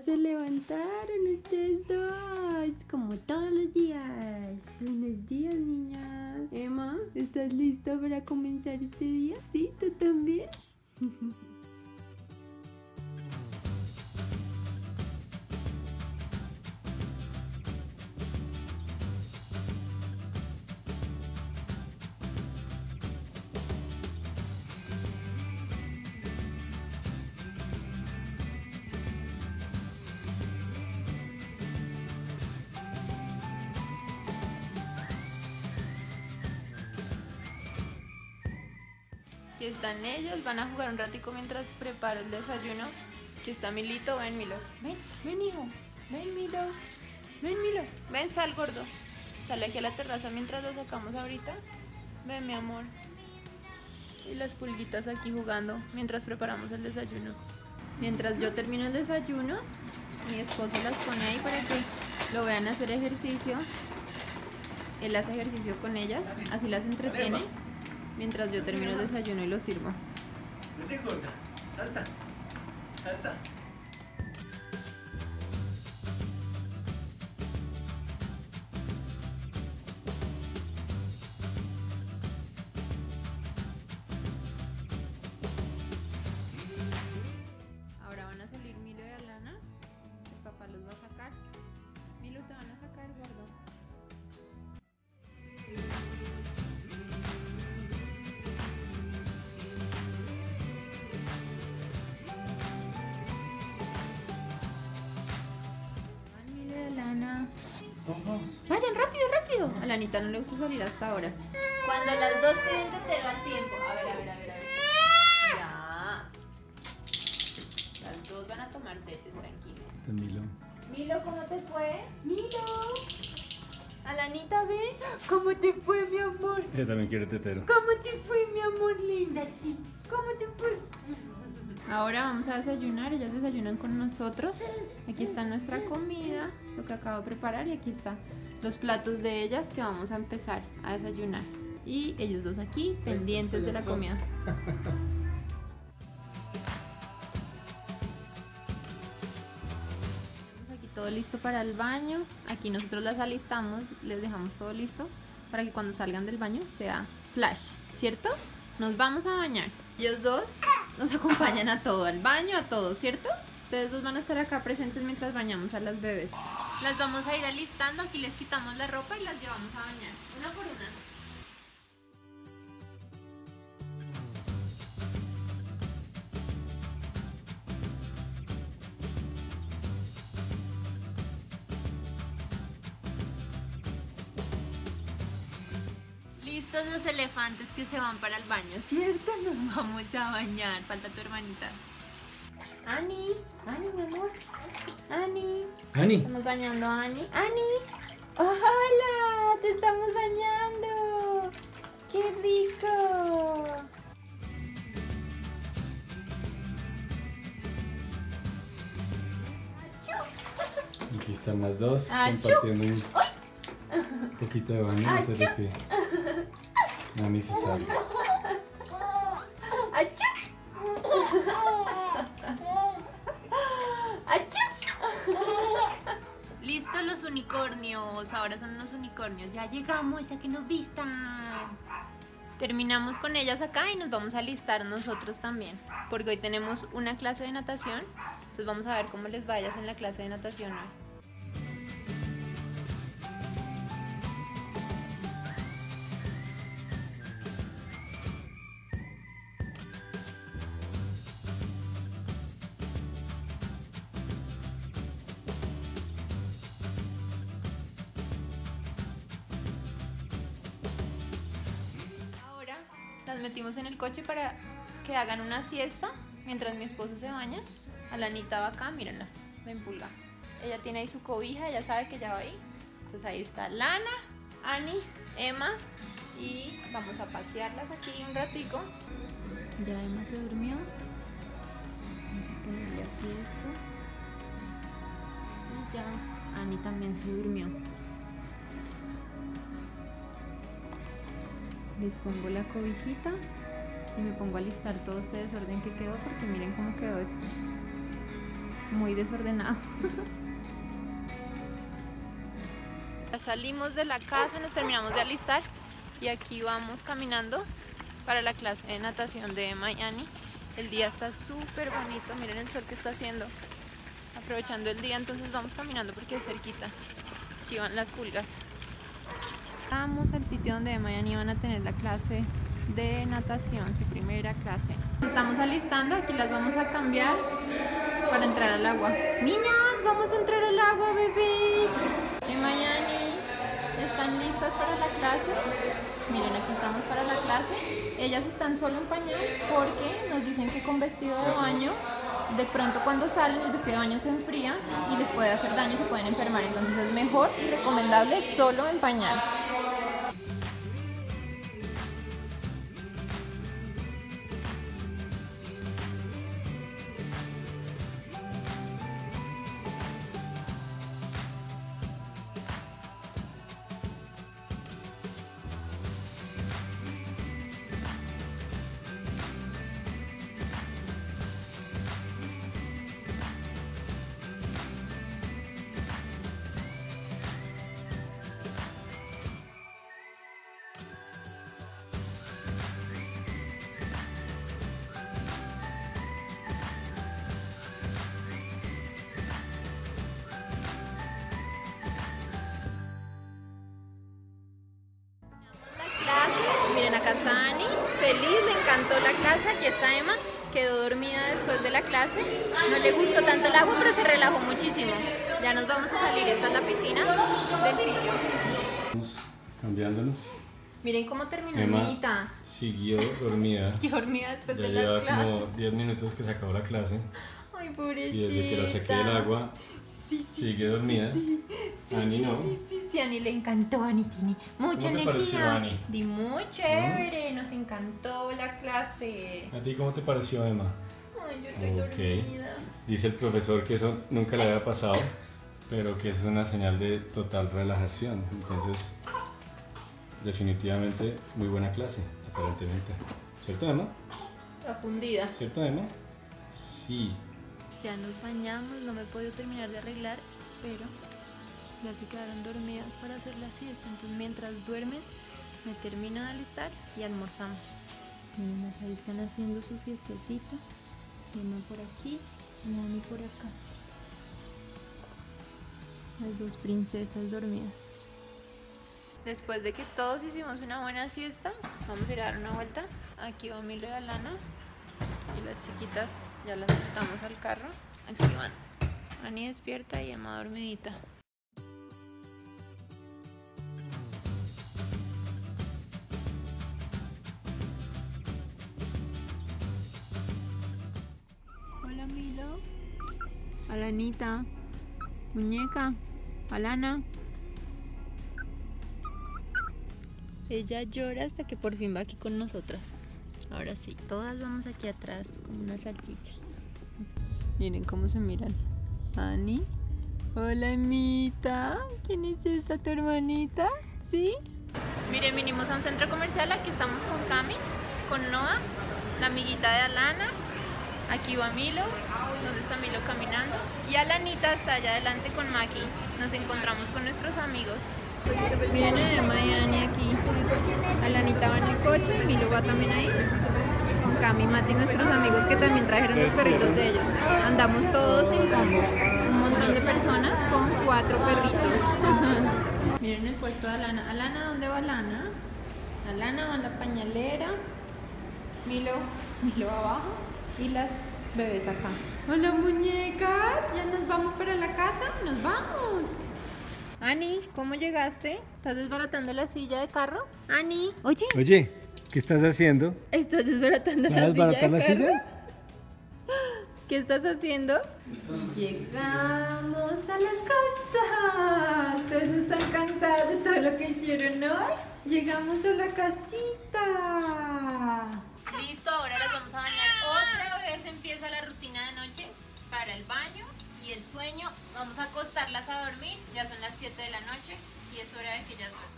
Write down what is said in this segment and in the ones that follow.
se levantaron ustedes dos, como todos los días. Buenos días, niñas. Emma, ¿estás lista para comenzar este día? ¿Sí? ¿Tú también? Aquí están ellos, van a jugar un ratico mientras preparo el desayuno. Aquí está Milito, ven Milo. Ven hijo, ven Milo. Ven Milo, ven, sal gordo. Sale aquí a la terraza mientras lo sacamos ahorita. Ven mi amor. Y las pulguitas aquí jugando mientras preparamos el desayuno. Mientras yo termino el desayuno, mi esposo las pone ahí para que lo vean hacer ejercicio. Él hace ejercicio con ellas, así las entretiene. Mientras yo termino el desayuno y lo sirvo. Vete gorda, salta, salta. Ahora van a salir Milo y Alana. El papá los va a sacar. Milo, te van a sacar, gordo. Vayan, rápido, rápido. A la Anita no le gusta salir hasta ahora. Cuando las dos piden tetero al tiempo. A ver. Ya. Las dos van a tomar tete, tranquila. Está Milo. Milo, ¿cómo te fue? Milo. Alanita, ve. ¿Cómo te fue, mi amor? Ella también quiere tetero. ¿Cómo te fue, mi amor linda, chi? ¿Cómo te fue? Ahora vamos a desayunar, ellas desayunan con nosotros. Aquí está nuestra comida, lo que acabo de preparar, y aquí están los platos de ellas que vamos a empezar a desayunar. Y ellos dos aquí, pendientes de la comida. Aquí todo listo para el baño. Aquí nosotros las alistamos, les dejamos todo listo para que cuando salgan del baño sea flash, ¿cierto? Nos vamos a bañar. Ellos dos nos acompañan a todo, al baño, a todo, ¿cierto? Ustedes dos van a estar acá presentes mientras bañamos a las bebés. Las vamos a ir alistando, aquí les quitamos la ropa y las llevamos a bañar, una por una. Listos los elefantes que se van para el baño, ¿cierto? Nos vamos a bañar. Falta tu hermanita. Ani, mi amor. Ani. Estamos bañando a Ani. ¡Hola! ¡Te estamos bañando! ¡Qué rico! Aquí están las dos ¡Achú! compartiendo un poquito de baño antes de que Mami se salga. ¡Achú! Listos los unicornios, ahora son unos unicornios, ya llegamos a que nos vistan. Terminamos con ellas acá y nos vamos a alistar nosotros también, porque hoy tenemos una clase de natación, entonces vamos a ver cómo les vaya en la clase de natación hoy. Las metimos en el coche para que hagan una siesta mientras mi esposo se baña. Alanita va acá, mírenla, ven pulga. Ella tiene ahí su cobija, ella sabe que ya va ahí. Entonces ahí está Lana, Ani, Emma, y vamos a pasearlas aquí un ratico. Ya Emma se durmió. Vamos a ponerle aquí esto. Y ya Ani también se durmió. Les pongo la cobijita y me pongo a listar todo este desorden que quedó, porque miren cómo quedó esto. muy desordenado. Ya salimos de la casa, nos terminamos de alistar y aquí vamos caminando para la clase de natación de Miami. El día está súper bonito, miren el sol que está haciendo. Aprovechando el día, entonces vamos caminando porque es cerquita. Aquí van las pulgas. Vamos al sitio donde Miami van a tener la clase de natación, su primera clase. Estamos alistando, aquí las vamos a cambiar para entrar al agua. Niñas, vamos a entrar al agua, bebés. De Miami, ¿están listas para la clase? Miren, aquí estamos para la clase. Ellas están solo en pañal porque nos dicen que con vestido de baño, de pronto cuando salen el vestido de baño se enfría y les puede hacer daño y se pueden enfermar. Entonces es mejor y recomendable solo en pañal. Miren, acá está Ani, feliz, le encantó la clase. Aquí está Emma, quedó dormida después de la clase. No le gustó tanto el agua, pero se relajó muchísimo. Ya nos vamos a salir, esta es la piscina del sitio. Vamos cambiándonos. Miren cómo terminó Emma Emita. siguió dormida. Siguió dormida después Ya de la lleva clase. como 10 minutos que se acabó la clase. Ay, pobrecita. Y desde que la saqué del agua, sigue dormida. Ani no. Sí, a Ani le encantó, Ani tiene mucha ¿Cómo te energía. pareció, Ani? Di muy chévere, nos encantó la clase. ¿A ti cómo te pareció, Emma? Ay, yo estoy Ok. dormida. Dice el profesor que eso nunca le había pasado, pero que eso es una señal de total relajación. Entonces, definitivamente muy buena clase, aparentemente. ¿Cierto, Emma? La fundida. ¿Cierto, Emma? Sí. Ya nos bañamos, no me he podido terminar de arreglar, pero ya se quedaron dormidas para hacer la siesta. Entonces mientras duermen, me termino de alistar y almorzamos. Miren, ahí están haciendo su siestecita. Emma por aquí y Ani por acá. Las dos princesas dormidas. Después de que todos hicimos una buena siesta, vamos a ir a dar una vuelta. Aquí va Milo y Alana y las chiquitas ya las montamos al carro. Aquí van Ani despierta y Emma dormidita. Hola Milo, Alanita, muñeca, Alana. Ella llora hasta que por fin va aquí con nosotras. Ahora sí, todas vamos aquí atrás como una salchicha. Miren cómo se miran. Ani. Hola, Emita. ¿Quién es esta, tu hermanita? ¿Sí? Miren, vinimos a un centro comercial. Aquí estamos con Cami, con Noah, la amiguita de Alana. Aquí va Milo. ¿Dónde está Milo caminando? Y Alanita está allá adelante con Maki. Nos encontramos con nuestros amigos. Miren a Emma y Ani aquí. Alanita va en el coche y Milo va también ahí. Con Cami, Mati, nuestros amigos que también trajeron los perritos de ellos. Andamos todos en combo. Un montón de personas con 4 perritos. Miren el puesto de Alana. Alana, ¿dónde va Alana? Alana va en la pañalera. Milo va abajo. Y las bebés acá. Hola, muñecas. ¿Ya nos vamos para la casa? ¡Nos vamos! Ani, ¿cómo llegaste? ¿Estás desbaratando la silla de carro? Ani, oye, ¿Qué estás haciendo? ¿estás desbaratando ¿Vas a la silla desbaratar de la carro? silla? ¿Qué estás haciendo? Llegamos a la casa. ¿Ustedes no están cansados de todo lo que hicieron hoy? Llegamos a la casita. Listo, ahora las vamos a bañar. Otra vez empieza la rutina de noche para el baño y el sueño. Vamos a acostarlas a dormir. Ya son las 7 de la noche y es hora de que ellas duerman.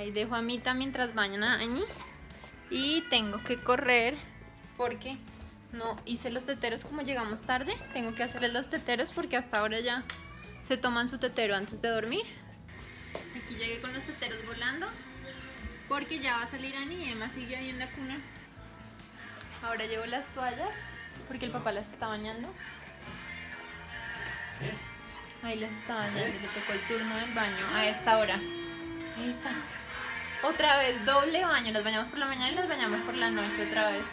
Ahí dejo a Mita mientras bañan a Añi. Y tengo que correr porque no hice los teteros. Como llegamos tarde, tengo que hacerles los teteros porque hasta ahora ya se toman su tetero antes de dormir. Aquí llegué con los teteros volando porque ya va a salir Ani y Emma sigue ahí en la cuna. Ahora llevo las toallas porque el papá las está bañando. Ahí las está bañando, le tocó el turno del baño a esta hora. Ahí está. Otra vez, doble baño. Las bañamos por la mañana y las bañamos por la noche otra vez.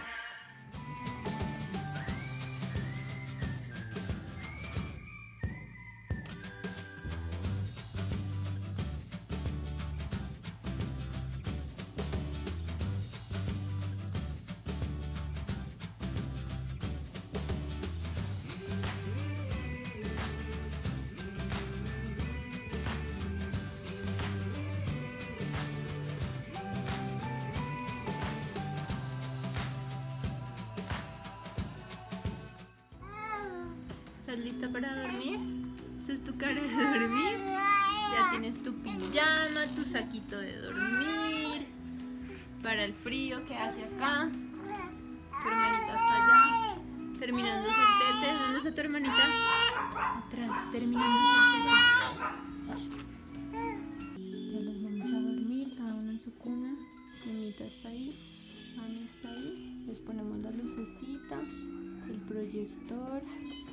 ¿Estás lista para dormir? ¿Esa es tu cara de dormir? Ya tienes tu pijama, tu saquito de dormir. Para el frío que hace acá. Tu hermanita está allá. Terminando su tete. ¿Dónde está tu hermanita? Atrás, terminando su tete. Ya los vamos a dormir, cada uno en su cuna. Hermanita está ahí. Ani está ahí. Les ponemos la lucecita, el proyector,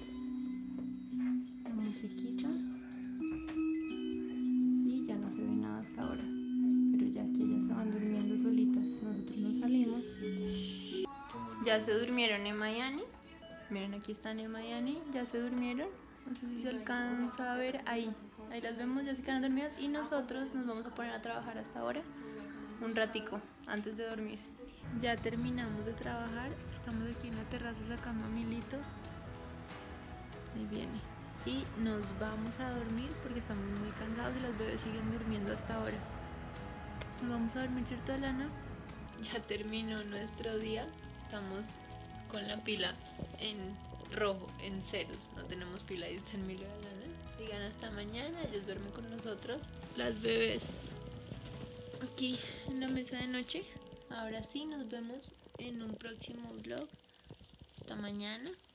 musiquita y ya no se ve nada hasta ahora, pero ya que ellas se van durmiendo solitas, nosotros nos salimos. Ya se durmieron Emma y Ani. Miren, aquí están Emma y Ani, ya se durmieron. No sé si se alcanza a ver ahí las vemos, ya se quedaron dormidas y nosotros nos vamos a poner a trabajar hasta ahora un ratico antes de dormir. Ya terminamos de trabajar, estamos aquí en la terraza sacando a Milito. Ahí viene. Y nos vamos a dormir porque estamos muy cansados y las bebés siguen durmiendo hasta ahora. Nos vamos a dormir, ¿cierto, Alana? Ya terminó nuestro día. Estamos con la pila en rojo, en ceros. No tenemos pila, ahí está en Milo y Alana. Digan hasta mañana, ellos duermen con nosotros. Las bebés aquí en la mesa de noche. Ahora sí, nos vemos en un próximo vlog. Hasta mañana.